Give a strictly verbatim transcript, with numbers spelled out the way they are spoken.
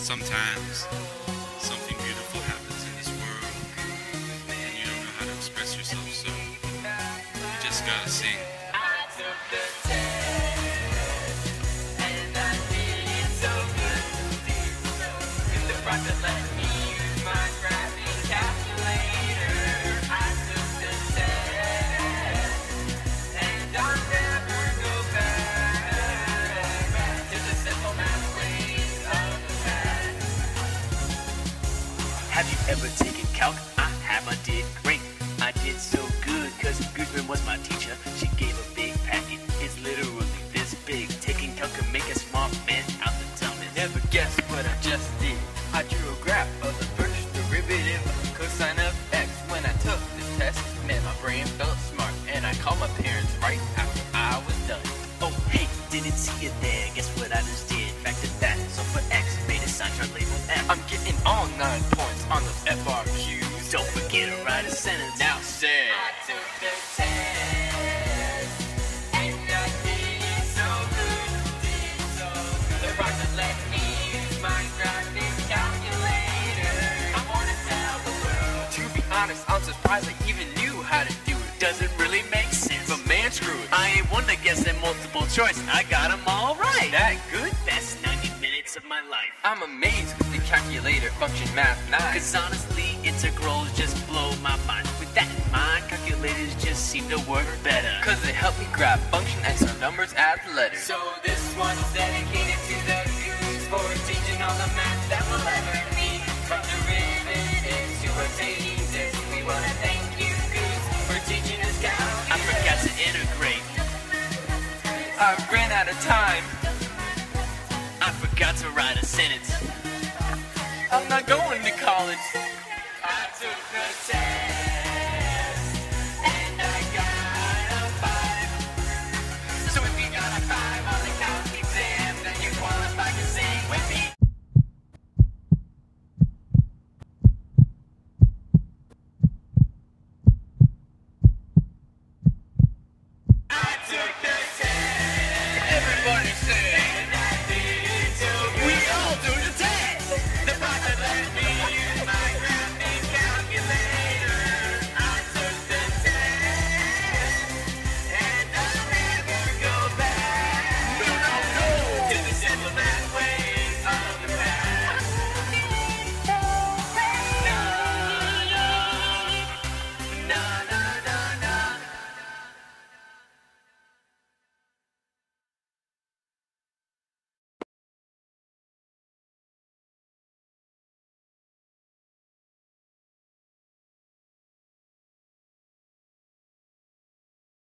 Sometimes something beautiful happens in this world and you don't know how to express yourself, so you just gotta sing. I took the test and I did it so good. With the process let me use my graphing calculator. I took the test and I'll never go back to the simple math ways of the past. Have you ever taken calc? I have, I did great. I did so good cause Goodman was my teacher. She gave a big packet, it's literally this big. Taking calc can make a smart man out the dumbest. Never guessed what I just did. I drew a graph of the first derivative of cosine of x. When I took this test, man, my brain felt smart, and I called my parents right after I was done. Oh hey, didn't see it there. Guess what I just did? Factored that. So for x, made a sign for label f. I'm getting all nine points on those F R Qs. Don't forget to write a sentence. Now say I took the test and I did it so good, did it so good. The process let me use my graphing calculator. I wanna tell the world. To be honest, I'm surprised I even knew how to do it. Doesn't really make sense. But man, screw it. I ain't one to guess at multiple choice. I got them all right. That good? That's ninety minutes of my life. I'm amazed with the calculator function math nine. Cause honestly, integrals just blow my mind. With that in mind, calculators just seem to work better. Cause they help me grab function and some numbers as letters. So this one's dedicated to the goose for teaching all the math that we'll ever need. From derivatives to rotating this, we wanna thank you, Goose, for teaching us calculus. I forgot to integrate. I ran out of time. I forgot to write a sentence. I'm not going to college. I took the test.